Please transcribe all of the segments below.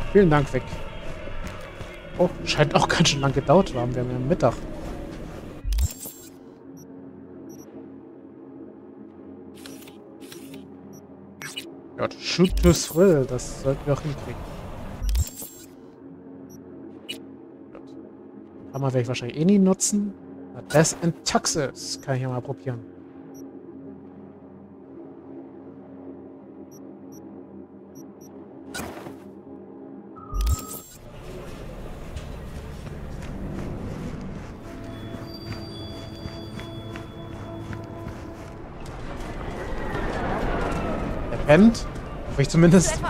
Vielen Dank, weg. Oh, scheint auch ganz schön lang gedauert zu haben. Wir haben ja Mittag. Gott, shoot to thrill. Das sollten wir auch hinkriegen. Gut. Hammer werde ich wahrscheinlich eh nie nutzen. Death and Taxes kann ich ja mal probieren. Pennt. Hoffe ich zumindest.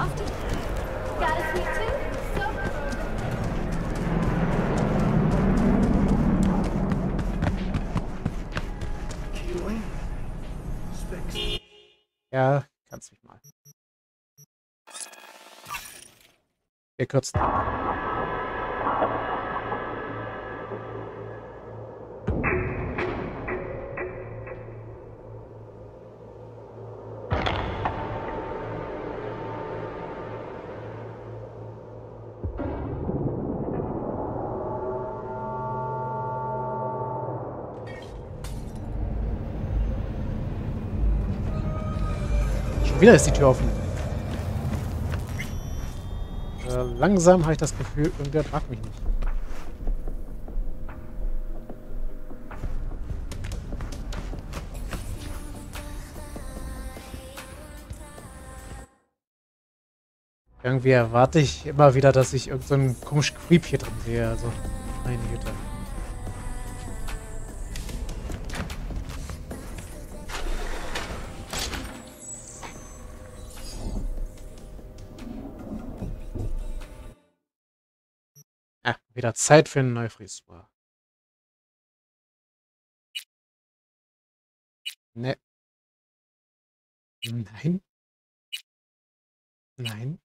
Ja, kannst mich mal. Wir kürzen ab. Wieder ist die Tür offen. Langsam habe ich das Gefühl, irgendwer fragt mich nicht. Irgendwie erwarte ich immer wieder, dass ich irgendeinen so komischen Creep hier drin sehe. Also, meine Güte. Wieder Zeit für eine neue Frisur. Ne. Nein. Nein.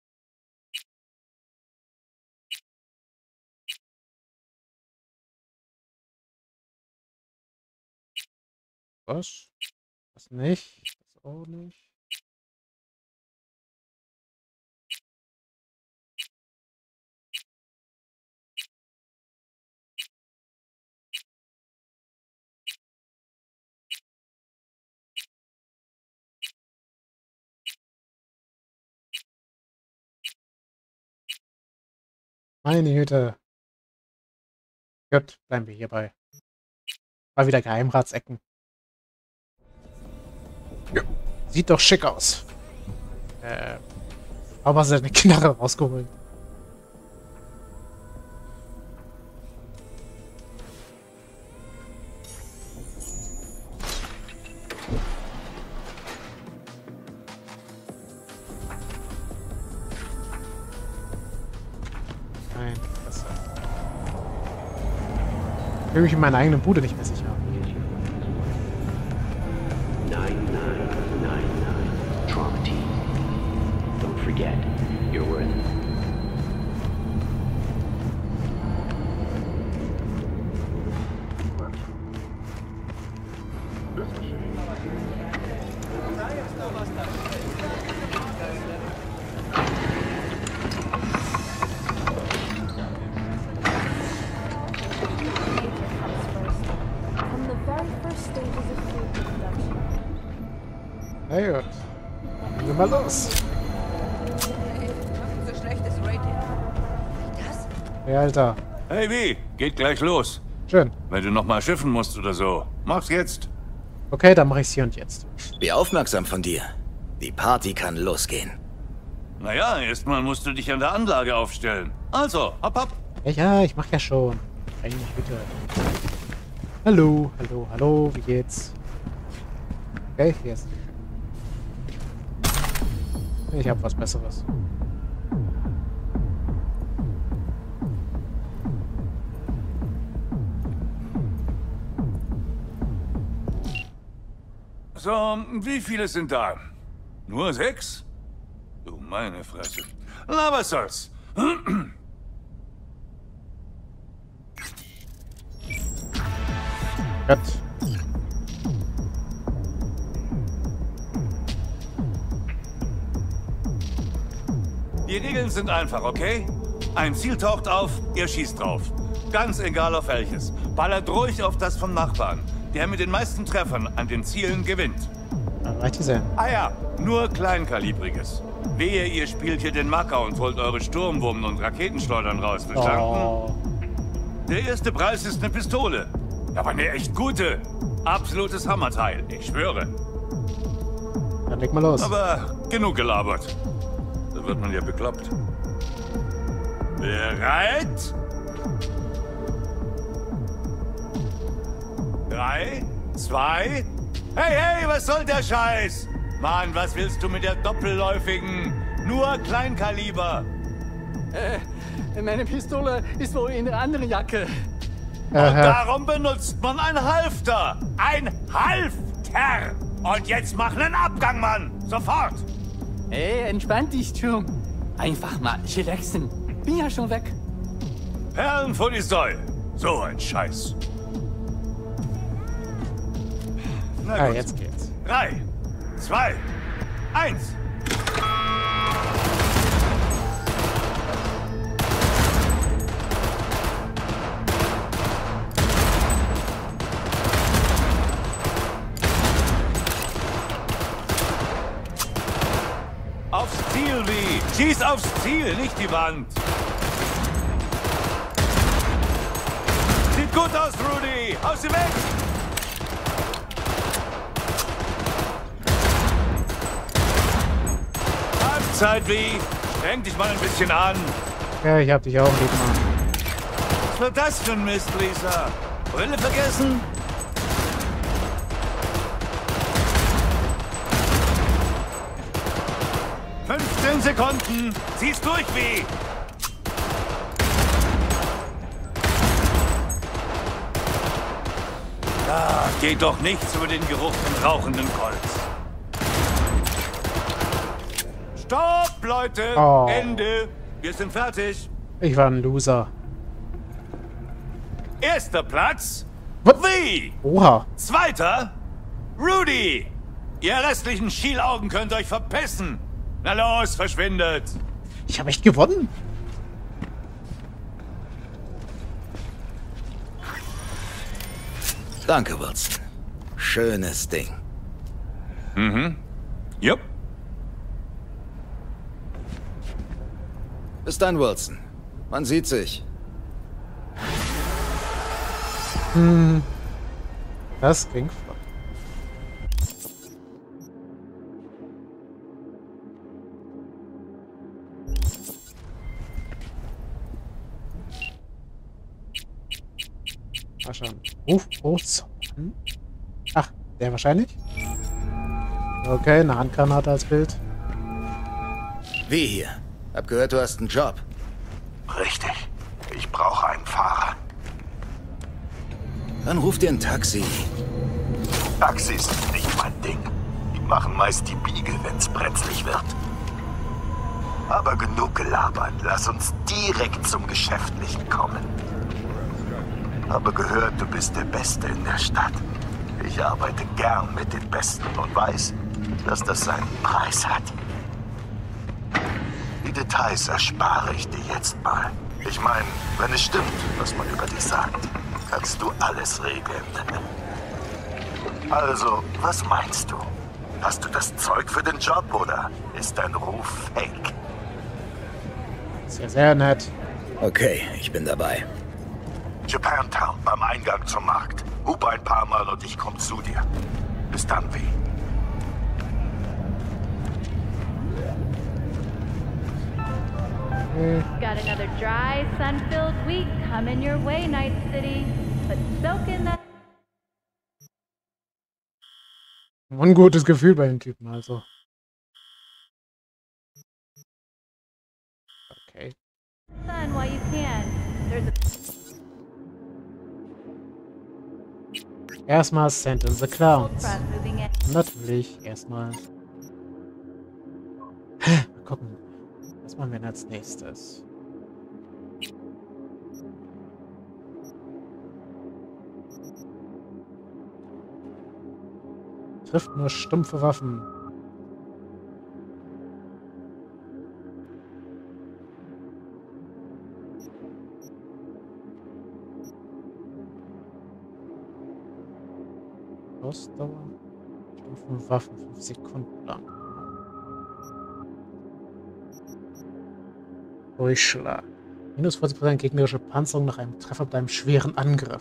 Was? Das nicht. Das auch nicht. Meine Güte. Gut, bleiben wir hierbei. Mal wieder Geheimratsecken. Ja. Sieht doch schick aus. Aber hast du eine Knarre rausgeholt? Nein, das ich fühle mich in meiner eigenen Bude nicht mehr sicher. 9999 Trauma Team. Don't forget, you're worth it. Na gut. Gehen wir mal los. So schlechtes Rating. Das? Hey, Alter. Hey, wie? Geht gleich los. Schön. Wenn du noch mal schiffen musst oder so, mach's jetzt. Okay, dann mache ich es hier und jetzt. Wie aufmerksam von dir. Die Party kann losgehen. Naja, erstmal musst du dich an der Anlage aufstellen. Also, hopp. Ja, ich mach ja schon. Eigentlich bitte. Hallo, hallo, hallo, wie geht's? Okay, hier ist. Ich hab was Besseres. So, wie viele sind da? Nur 6? Du meine Fresse. Na, was soll's? Gott. Die Regeln sind einfach, okay? Ein Ziel taucht auf, ihr schießt drauf. Ganz egal auf welches. Ballert ruhig auf das vom Nachbarn. Der mit den meisten Treffern an den Zielen gewinnt. Reicht die sehen. Ah ja, nur Kleinkalibriges. Wehe, ihr spielt hier den Macker und holt eure Sturmwummen und Raketenschleudern raus, verstanden? Oh. Der erste Preis ist eine Pistole. Aber eine echt gute. Absolutes Hammerteil, ich schwöre. Dann leg mal los. Aber genug gelabert. Da wird man ja bekloppt. Bereit? 3, 2... Hey, was soll der Scheiß? Mann, was willst du mit der doppelläufigen? Nur Kleinkaliber. Meine Pistole ist wohl in der anderen Jacke. Und darum benutzt man ein Halfter. Ein Halfter. Und jetzt mach einen Abgang, Mann. Sofort. Ey, entspann dich, Turm. Einfach mal chillaxen. Bin ja schon weg. Perlen vor die Säule. So ein Scheiß. Na gut. Jetzt geht's. 3, 2, 1. Aufs Ziel, wie? Schieß aufs Ziel, nicht die Wand. Sieht gut aus, Rudy. Haus sie weg. Halbzeit, wie? Streng dich mal ein bisschen an. Ja, ich hab dich auch lieb, Mann. Was war das für ein Mist, Lisa? Brille vergessen? ...15 Sekunden. Zieh's durch, wie? Da geht doch nichts über den Geruch von rauchenden Colts. Stopp, Leute! Oh. Ende! Wir sind fertig. Ich war ein Loser. Erster Platz. Was? Wie? Oha. Zweiter? Rudy! Ihr restlichen Schielaugen könnt euch verpissen. Na los, verschwindet. Ich habe echt gewonnen. Danke, Wilson. Schönes Ding. Jupp. Bis dann, Wilson. Man sieht sich. Das ging flott. Mal schauen. Ach, der wahrscheinlich? Okay, eine Handgranate als Bild. Wie hier? Hab gehört, du hast einen Job. Richtig. Ich brauche einen Fahrer. Dann ruf dir ein Taxi. Taxis sind nicht mein Ding. Die machen meist die Biege, wenn's brenzlig wird. Aber genug gelabert. Lass uns direkt zum Geschäftlichen kommen. Habe gehört, du bist der Beste in der Stadt. Ich arbeite gern mit den Besten und weiß, dass das seinen Preis hat. Die Details erspare ich dir jetzt mal. Ich meine, wenn es stimmt, was man über dich sagt, kannst du alles regeln. Also, was meinst du? Hast du das Zeug für den Job oder ist dein Ruf fake? Sehr, sehr nett. Okay, ich bin dabei. Japantown beim Eingang zum Markt. Hub ein paar Mal und ich komm zu dir. Bis dann, wie? Got another dry, sun-filled week coming your way, Night City. But soak in that. Ein gutes Gefühl bei den Typen, also. Okay. Sun while you can. There's a Erstmal Send in the Clowns. front moving in. Natürlich, erstmal. Mal gucken. Was machen wir denn als nächstes? Trifft nur stumpfe Waffen. Ausdauer. 5 Waffen, 5 Sekunden lang. Durchschlag. Minus 40% gegnerische Panzerung nach einem Treffer bei einem schweren Angriff.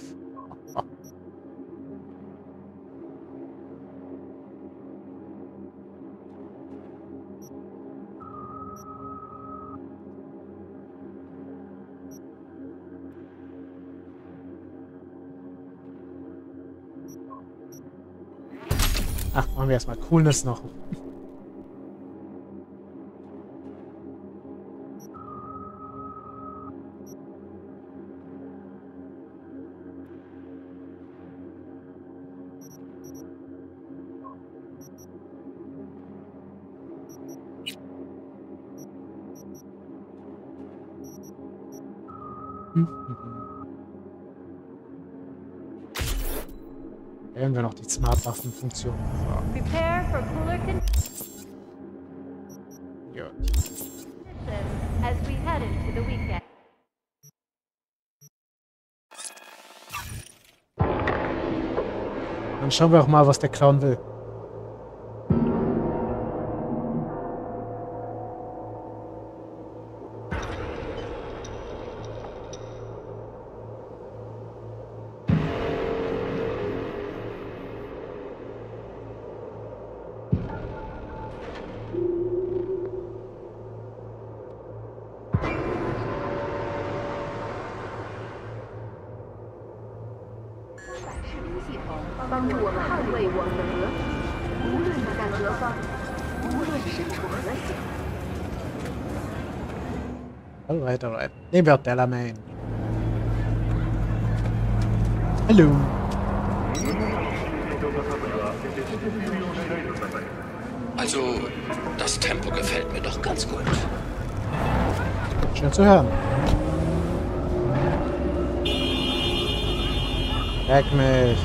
Ach, machen wir erstmal Coolness noch. Wählen wir noch die Smart-Waffen-Funktion. So. Prepare for cooler conditions Ja. as we head into the weekend. Dann schauen wir auch mal, was der Clown will. Alright, alright. Nehmen wir auch Delamain. Hallo. Also, das Tempo gefällt mir doch ganz gut. Schön zu hören. Leck mich.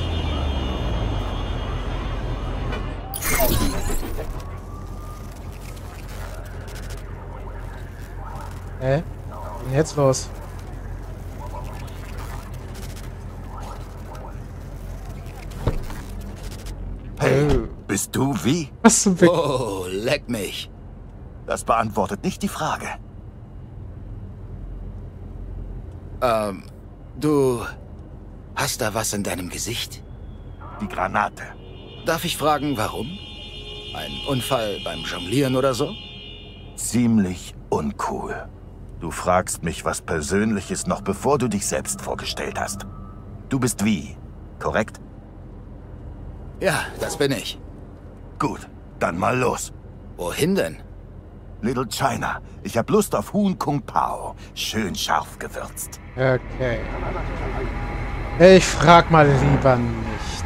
Hä? Was ist denn jetzt los? Hey, Oh. bist du wie? Was zum Fick? Oh, leck mich. Das beantwortet nicht die Frage. Du hast da was in deinem Gesicht? Die Granate. Darf ich fragen, warum? Ein Unfall beim Jonglieren oder so? Ziemlich uncool. Du fragst mich was Persönliches noch bevor du dich selbst vorgestellt hast. Du bist wie, korrekt? Ja, das bin ich. Gut, dann mal los. Wohin denn? Little China, ich hab Lust auf Huhn Kung Pao. Schön scharf gewürzt. Okay. Ich frag mal lieber nicht.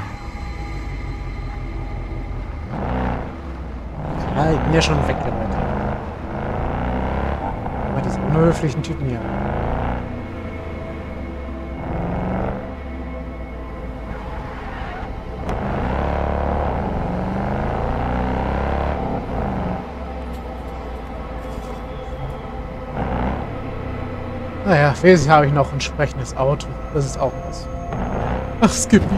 Ja, ich bin ja schon weggerannt. Aber diese unhöflichen Typen hier. Naja, wesentlich habe ich noch ein entsprechendes Auto. Das ist auch was. Ach, Skippy.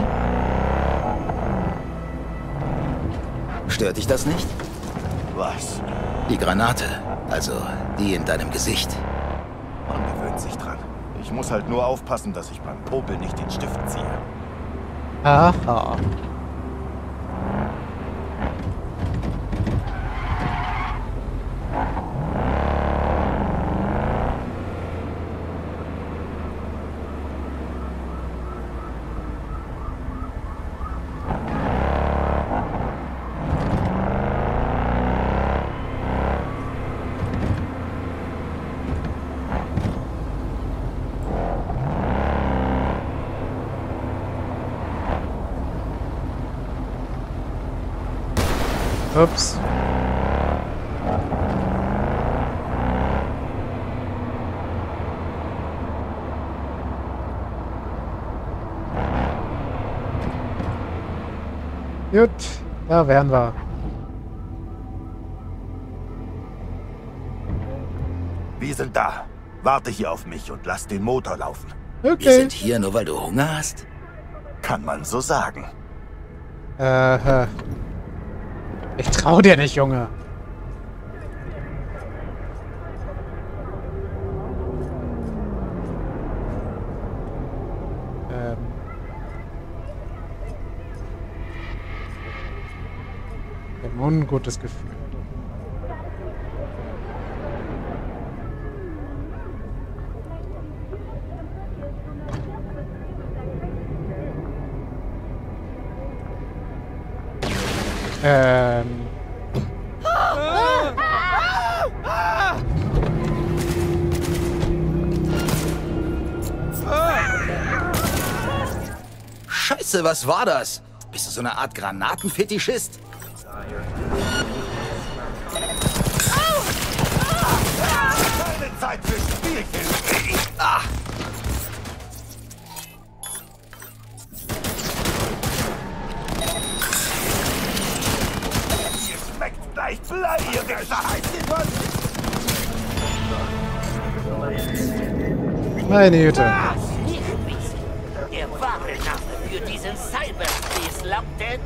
Stört dich das nicht? Was? Die Granate, also die in deinem Gesicht. Man gewöhnt sich dran. Ich muss halt nur aufpassen, dass ich beim Popel nicht den Stift ziehe. Aha. Ups. Gut, da wären wir. Wir sind da. Warte hier auf mich und lass den Motor laufen. Wir Okay. sind hier nur, weil du Hunger hast? Kann man so sagen. Ich trau dir nicht, Junge. Ich hab ein ungutes Gefühl. Scheiße, was war das? Bist du so eine Art Granatenfetischist? Keine Zeit für Spielchen. Ah! Ihr schmeckt gleich Blei, ihr Wichser. Meine Güte. Der wahre Name für diesen Cyberspace lautet...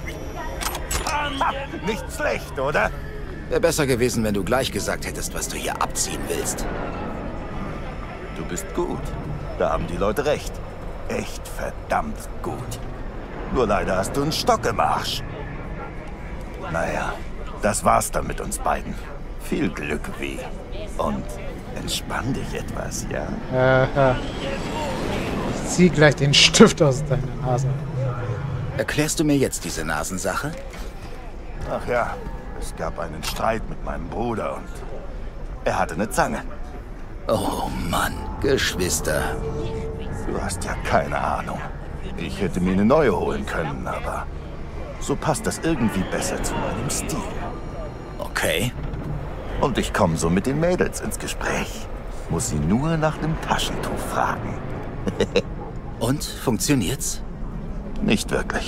Nicht schlecht, oder? Wäre besser gewesen, wenn du gleich gesagt hättest, was du hier abziehen willst. Du bist gut. Da haben die Leute recht. Echt verdammt gut. Nur leider hast du einen Stock im Arsch. Naja, das war's dann mit uns beiden. Viel Glück, Wie. Und entspann dich etwas, ja? Ich zieh gleich den Stift aus deiner Nase. Erklärst du mir jetzt diese Nasensache? Ach ja, es gab einen Streit mit meinem Bruder und er hatte eine Zange. Oh Mann, Geschwister. Du hast ja keine Ahnung. Ich hätte mir eine neue holen können, aber so passt das irgendwie besser zu meinem Stil. Okay. Und ich komme so mit den Mädels ins Gespräch. Muss sie nur nach dem Taschentuch fragen. Und, funktioniert's? Nicht wirklich.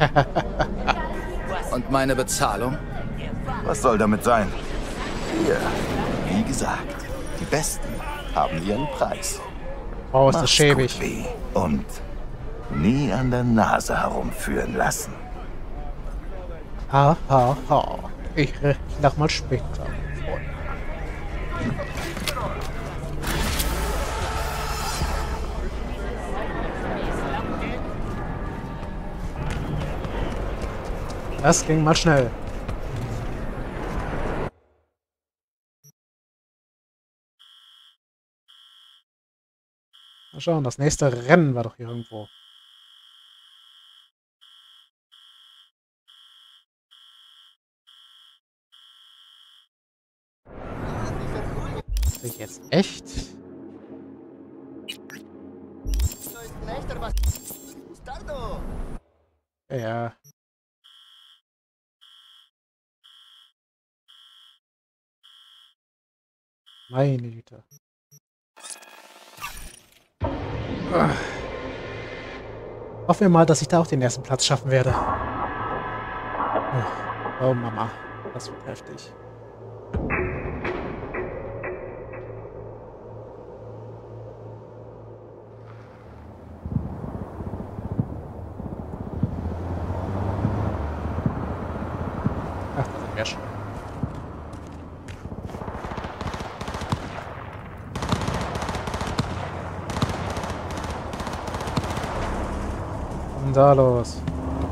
Und meine Bezahlung? Was soll damit sein? Hier, wie gesagt, die Besten haben ihren Preis. Oh, ist das Mach's schäbig. gut, Wie. Und nie an der Nase herumführen lassen. Ha, ha, ha. Ich lach mal später. Das ging mal schnell. Mal schauen, das nächste Rennen war doch hier irgendwo. Ist das jetzt echt? Ja. Meine Güte. Hoffen wir mal, dass ich da auch den ersten Platz schaffen werde. Oh Mama, das wird heftig. Ach, das sind wir schon. Was ist denn da los?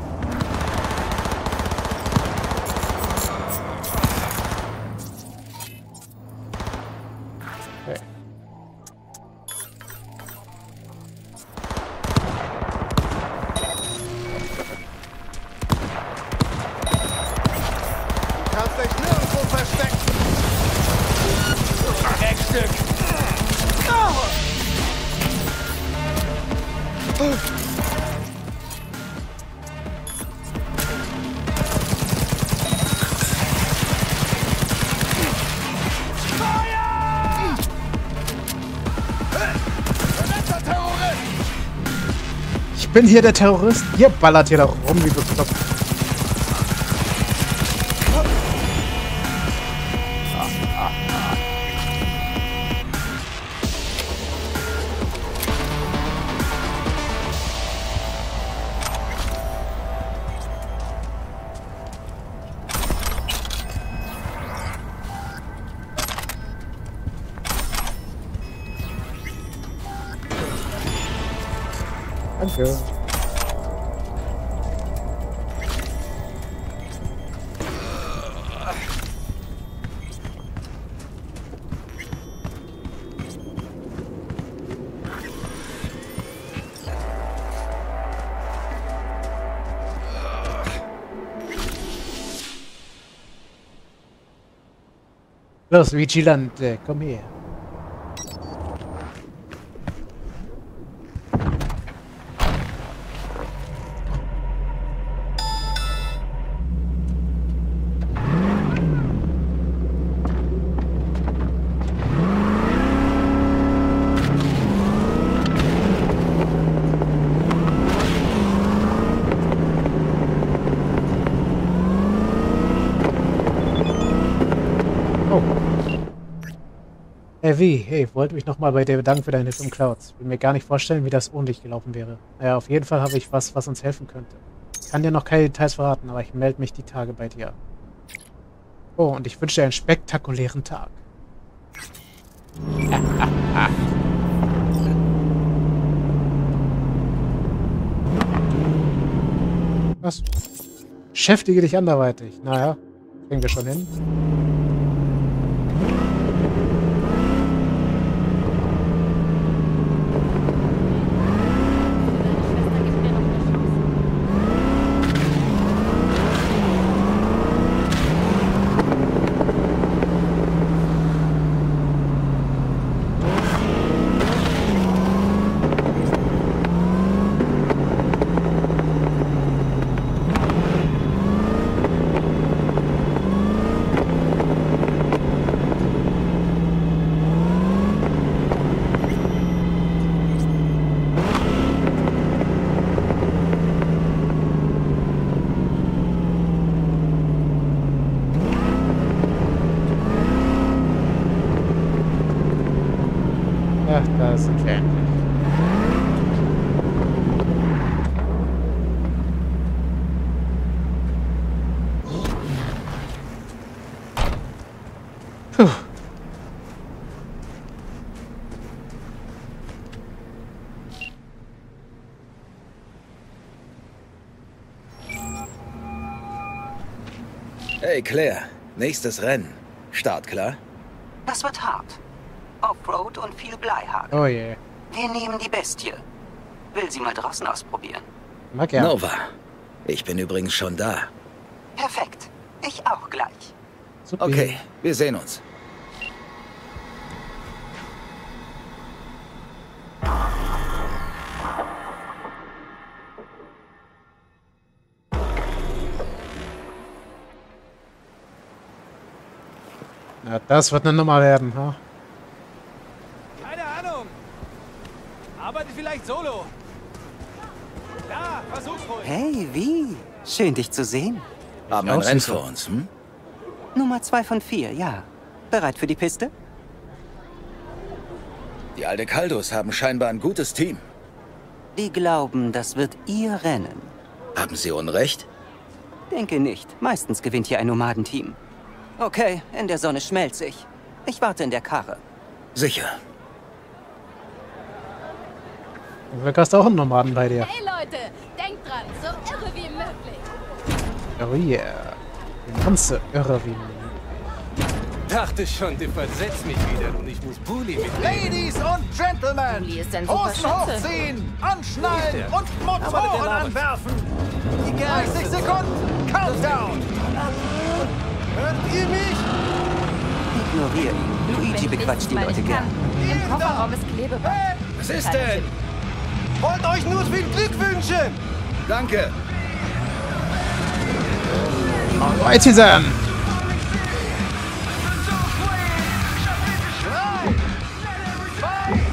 Okay. Kannst dich nirgendwo verstecken. Dreckstück! Ich bin hier der Terrorist. Ihr ballert hier doch rum wie bekloppt. Danke. Los, Vigilante, komm her. Wie? Hey, wollte mich nochmal bei dir bedanken für deine Hilfe im Clouds. Will mir gar nicht vorstellen, wie das ohne dich gelaufen wäre. Naja, auf jeden Fall habe ich was uns helfen könnte. Ich kann dir noch keine Details verraten, aber ich melde mich die Tage bei dir. Oh, und ich wünsche dir einen spektakulären Tag. Was? Beschäftige dich anderweitig. Naja, kriegen wir schon hin. Ja, da sind wir endlich. Puh. Hey Claire, nächstes Rennen. Start klar? Das wird hart. Offroad und viel Bleihaken. Oh je. Wir nehmen die Bestie. Will sie mal draußen ausprobieren. Mag ja. Nova. Ich bin übrigens schon da. Perfekt. Ich auch gleich. Super. Okay, wir sehen uns. Na, das wird eine Nummer werden, ha? Keine Ahnung. Arbeitet vielleicht solo. Ja, versuch's ruhig. Hey, wie? Schön, dich zu sehen. Haben ein Rennen vor uns, hm? Nummer 2 von 4, ja. Bereit für die Piste? Die Aldecaldos haben scheinbar ein gutes Team. Die glauben, das wird ihr Rennen. Haben sie Unrecht? Denke nicht. Meistens gewinnt hier ein Nomadenteam. Okay, in der Sonne schmelze ich. Ich warte in der Karre. Sicher. Du hast auch einen Nomaden bei dir. Hey Leute, denkt dran, so irre wie möglich. Oh yeah. Die ganze irre wie möglich. Dachte schon, du versetzt mich wieder und ich muss Bully mitnehmen. Ladies und Gentlemen, Bully ist ein super Hosen Schütze. hochziehen, anschnallen und Aber der Motoren labert. anwerfen. Die 30 Sekunden, Countdown. Hört ihr mich? Ignoriere ihn. Luigi bequatscht die Leute gern. Im Kofferraum ist Klebeband. Was ist denn? Wollt euch nur viel Glück wünschen. Danke. Alright, zusammen. 3, 2, 1.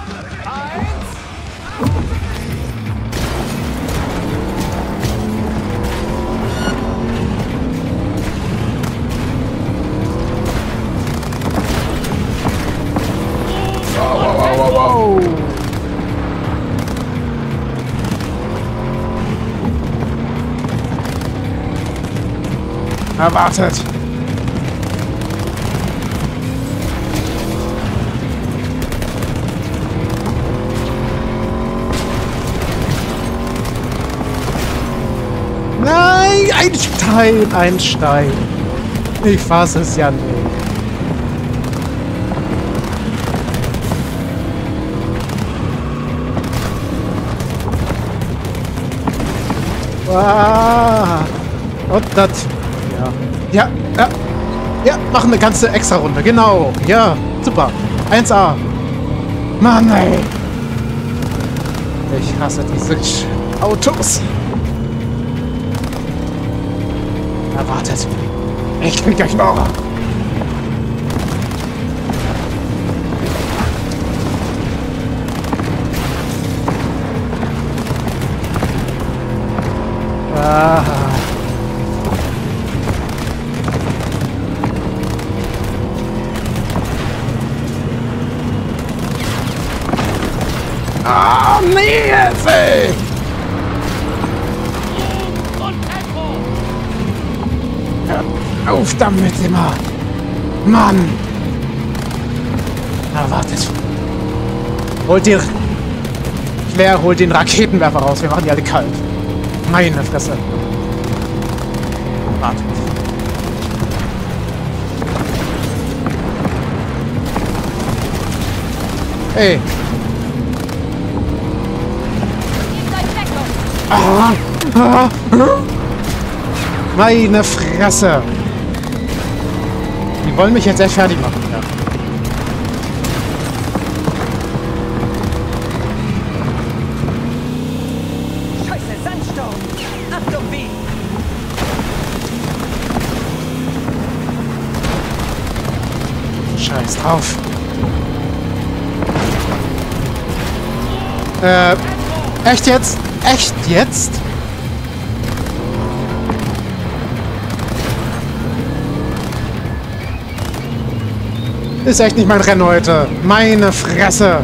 Wow. Erwartet. Ein Stein. Ich fasse es ja nicht. Ah, und das. Ja. Ja, machen eine ganze extra Runde. Genau. Ja, super. 1A. Mann, ey. Ich hasse diese Autos. Erwartet. Ich krieg euch noch. Ah, nee, jetzt, ey! Hör auf damit immer! Mann! Na, wartet. Claire, hol den Raketenwerfer raus. Wir machen die alle kalt. Meine Fresse. Wartet. Ey. Meine Fresse. Die wollen mich jetzt echt fertig machen. Ja. Scheiße, Sandsturm! Achtung, wie! Scheiß drauf. Echt jetzt? Echt jetzt? Ist echt nicht mein Rennen heute. Meine Fresse.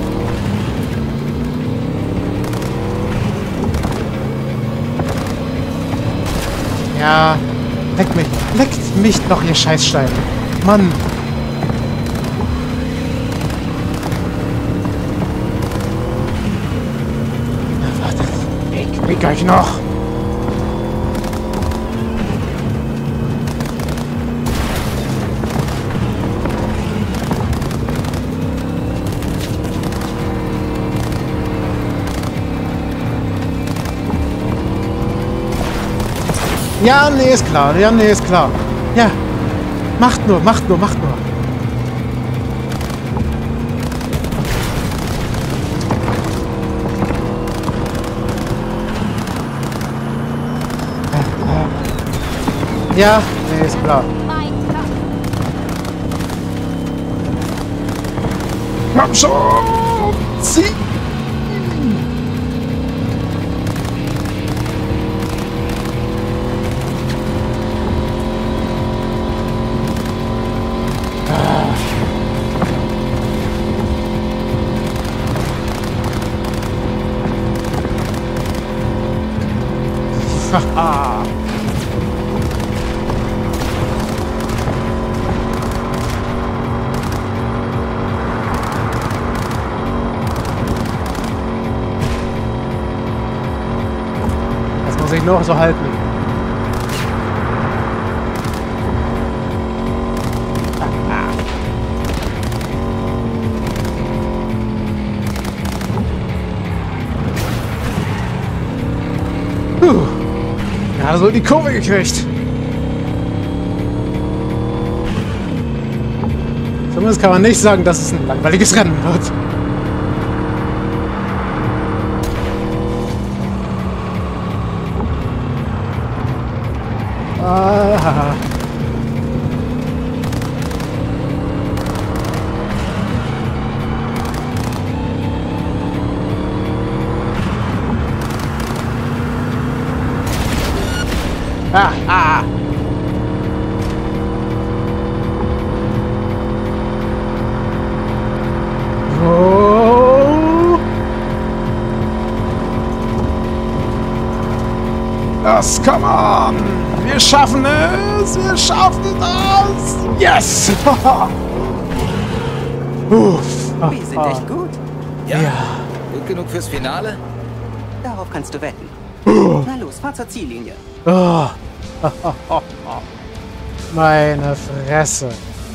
Ja, leckt mich doch, ihr Scheißstein. Mann. Na, warte. Ich krieg euch noch. Ja, nee, ist klar. Ja, nee, ist klar. Ja. Macht nur. Ja, nee, ist klar. Komm schon! Zieh! Haha. Das muss ich noch so halten. Ja, so die Kurve gekriegt. Zumindest kann man nicht sagen, dass es ein langweiliges Rennen wird. Aha. Oh. Das, come on! Wir schaffen es! Wir schaffen das! Yes! Uff. Wir sind echt gut. Ja. Gut genug fürs Finale? Darauf kannst du wetten. Na los, fahr zur Ziellinie. Oh, Meine Fresse.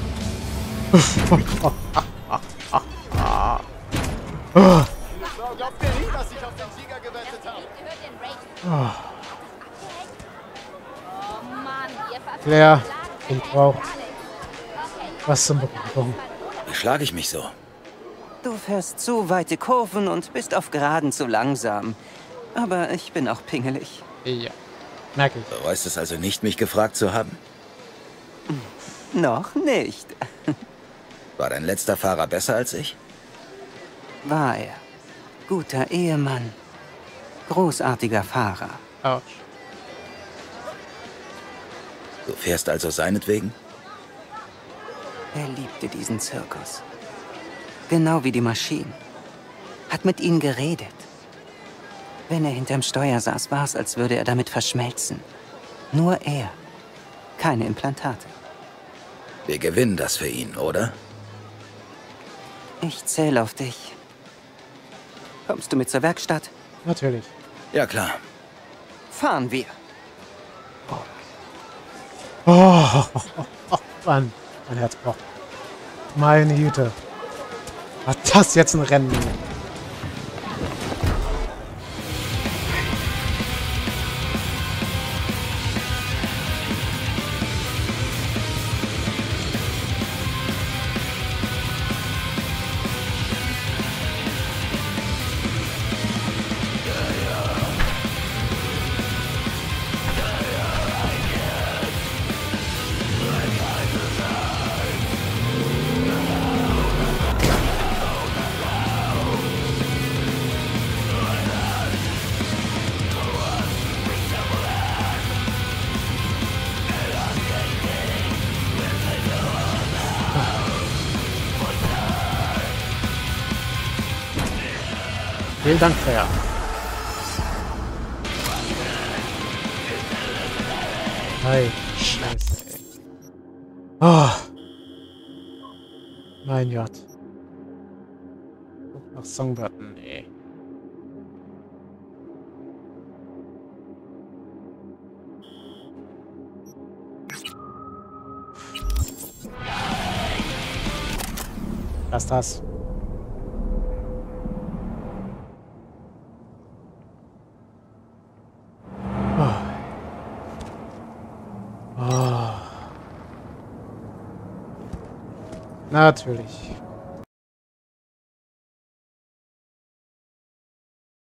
Claire, ich brauche was zum Beruhigung. Wie schlage ich mich so? Du fährst zu weite Kurven und bist auf Geraden zu langsam. Aber ich bin auch pingelig. Ja, merke ich. Bereust es also nicht, mich gefragt zu haben? Noch nicht. War dein letzter Fahrer besser als ich? War er. Guter Ehemann. Großartiger Fahrer. Autsch. Du fährst also seinetwegen? Er liebte diesen Zirkus. Genau wie die Maschinen. Hat mit ihnen geredet. Wenn er hinterm Steuer saß, war es, als würde er damit verschmelzen. Nur er. Keine Implantate. Wir gewinnen das für ihn, oder? Ich zähle auf dich. Kommst du mit zur Werkstatt? Natürlich. Ja, klar. Fahren wir. Oh, Mann, mein Herz pocht. Meine Güte. War das jetzt ein Rennen? Vielen Dank, Claire. Hey, Scheiße, ey. Oh. Mein Gott. Guck nach Songbutton, ey. Lass das. Natürlich.